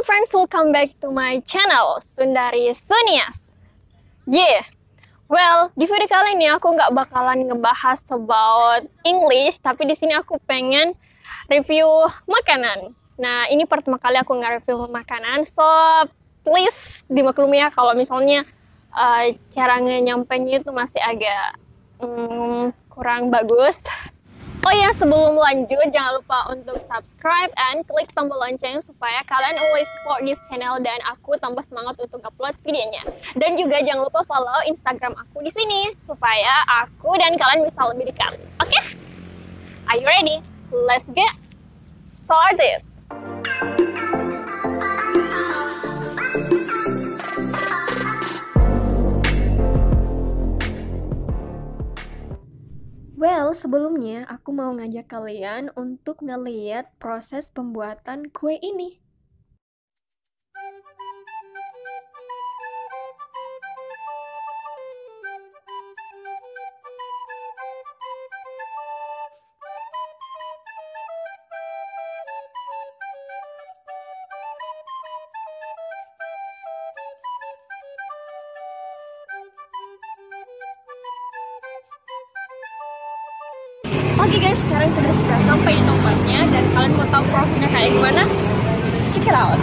friends, welcome back to my channel, Sundari Sunias. Well, di video kali ini aku nggak bakalan ngebahas about English, tapi di sini aku pengen review makanan. Nah, ini pertama kali aku nge-review makanan, so please dimaklumi ya kalau misalnya cara nyampainya itu masih agak kurang bagus. Oh ya, sebelum lanjut, jangan lupa untuk subscribe and klik tombol lonceng supaya kalian always support this channel dan aku tambah semangat untuk upload videonya. Dan juga jangan lupa follow Instagram aku di sini supaya aku dan kalian bisa lebih dekat. Oke? Are you ready? Let's get started. Well, sebelumnya aku mau ngajak kalian untuk ngeliat proses pembuatan kue ini. Oke guys, sekarang kita sudah sampai di tempatnya dan kalian mau tahu prosesnya kayak gimana? Check it out!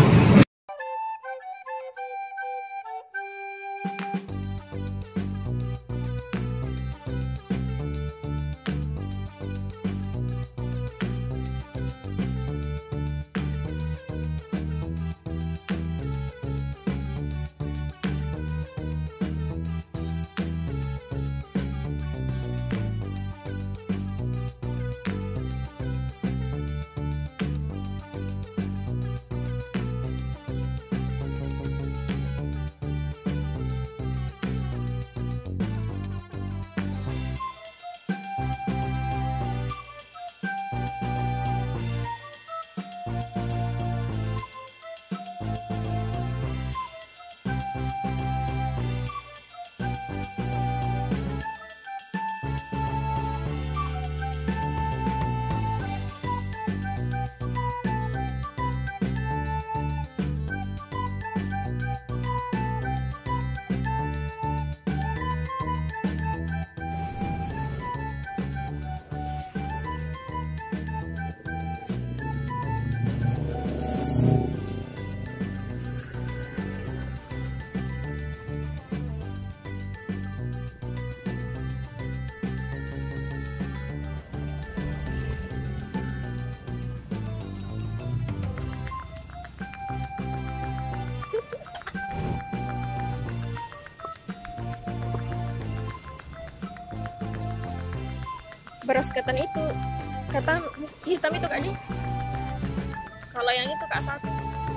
Beras ketan itu, ketan hitam itu kak nih. Kalau yang itu kak satu.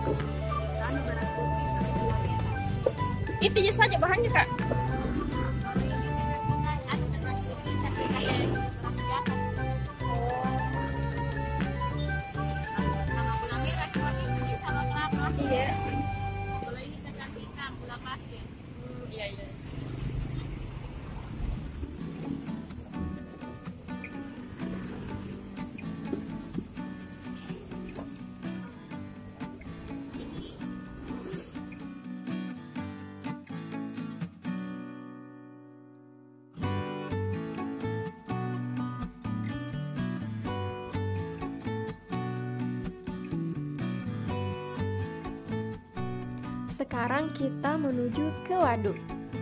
Itu saja bahannya kak. Iya. Kalau ini kacang hitam, gula pasir. Iya. Sekarang kita menuju ke waduk.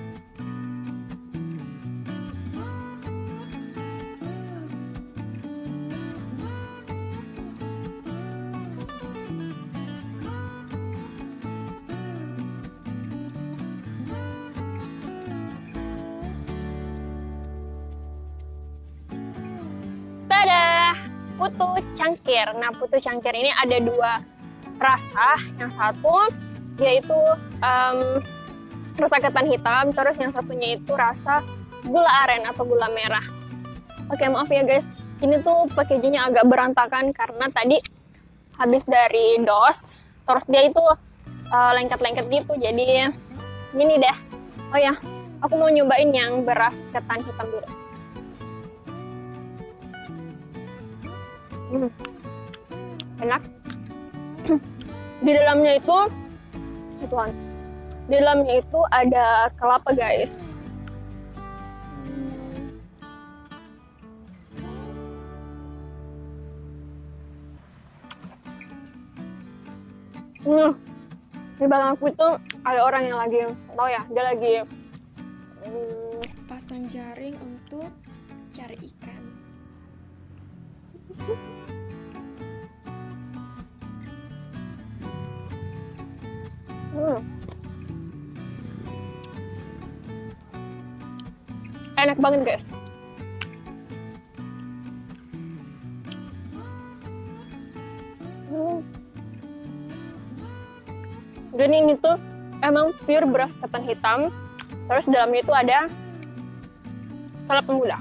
Dadah! Putu cangkir. Nah, putu cangkir ini ada dua rasa. Yang satu yaitu rasa ketan hitam, terus yang satunya itu rasa gula aren atau gula merah. Oke, maaf ya guys, ini tuh packagingnya agak berantakan karena tadi habis dari dos, terus dia itu lengket-lengket gitu, jadi gini deh. Oh ya, aku mau nyobain yang beras ketan hitam dulu. Enak. Di dalamnya itu di dalamnya itu ada kelapa guys. Di belakang aku itu ada orang yang lagi, tahu ya, dia lagi pasang jaring untuk cari ikan. Enak banget guys. Dan ini tuh emang pure beras ketan hitam, terus dalamnya itu ada salad pemuda.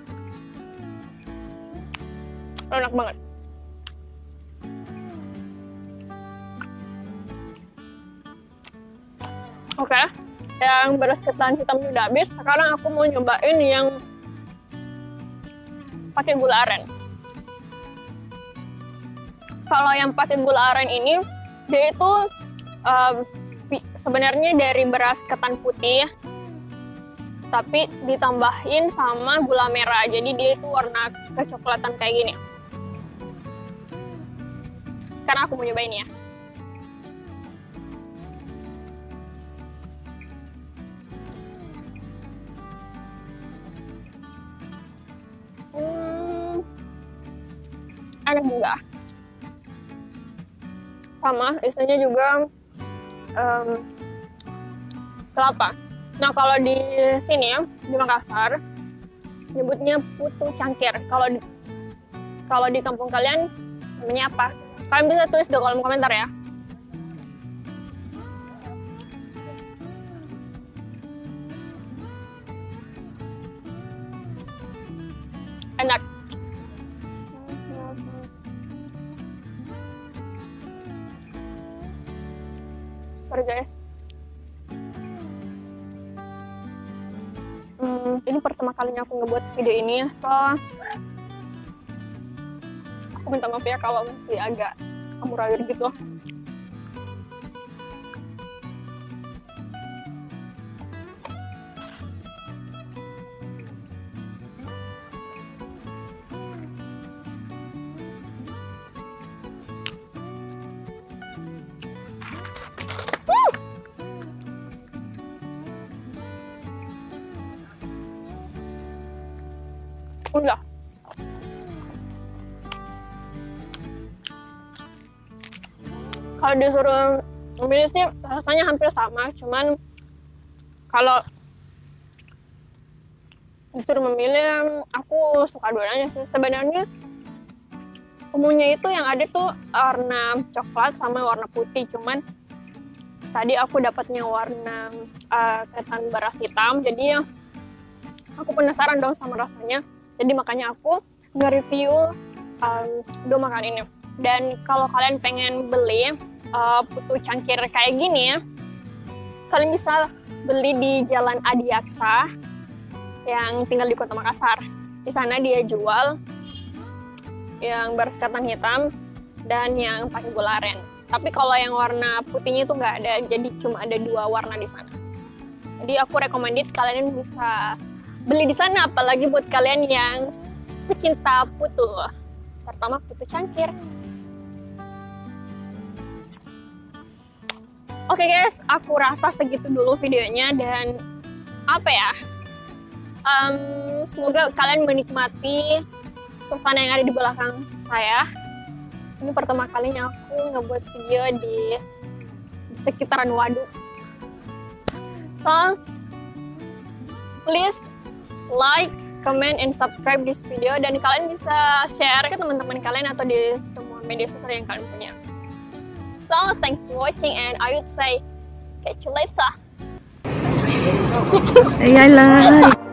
Enak banget. Oke, yang beras ketan hitam udah habis. Sekarang aku mau nyobain yang pakai gula aren. Kalau yang pakai gula aren ini, dia itu sebenarnya dari beras ketan putih, tapi ditambahin sama gula merah. Jadi dia itu warna kecoklatan kayak gini. Sekarang aku mau nyobain ya. Enak juga. Sama isinya juga kelapa. Nah, kalau di sini ya, di Makassar nyebutnya putu cangkir. Kalau di kampung kalian namanya apa? Kalian bisa tulis di kolom komentar ya. Enak. Sorry guys. Ini pertama kalinya aku ngebuat video ini, so aku minta maaf ya kalau masih agak amburadul gitu. Udah. Kalau disuruh memilih sih rasanya hampir sama, cuman kalau disuruh memilih aku suka dua-duanya sih. Sebenarnya umumnya itu yang ada tuh warna coklat sama warna putih, cuman tadi aku dapatnya warna ketan beras hitam, jadi aku penasaran dong sama rasanya. Jadi makanya aku nge-review dua makanan ini. Dan kalau kalian pengen beli putu cangkir kayak gini ya, kalian bisa beli di Jalan Adiaksa yang tinggal di Kota Makassar. Di sana dia jual yang beras ketan hitam dan yang pakai gula aren. Tapi kalau yang warna putihnya itu nggak ada, jadi cuma ada dua warna di sana. Jadi aku recommended kalian bisa beli di sana, apalagi buat kalian yang pecinta putu. Pertama putu cangkir. Oke guys, aku rasa segitu dulu videonya, dan apa ya? Semoga kalian menikmati suasana yang ada di belakang saya. Ini pertama kalinya aku ngebuat video di sekitaran waduk. So, please like, comment, and subscribe this video, dan kalian bisa share ke teman-teman kalian atau di semua media sosial yang kalian punya. So, thanks for watching, and I would say catch you later. Ayan lang.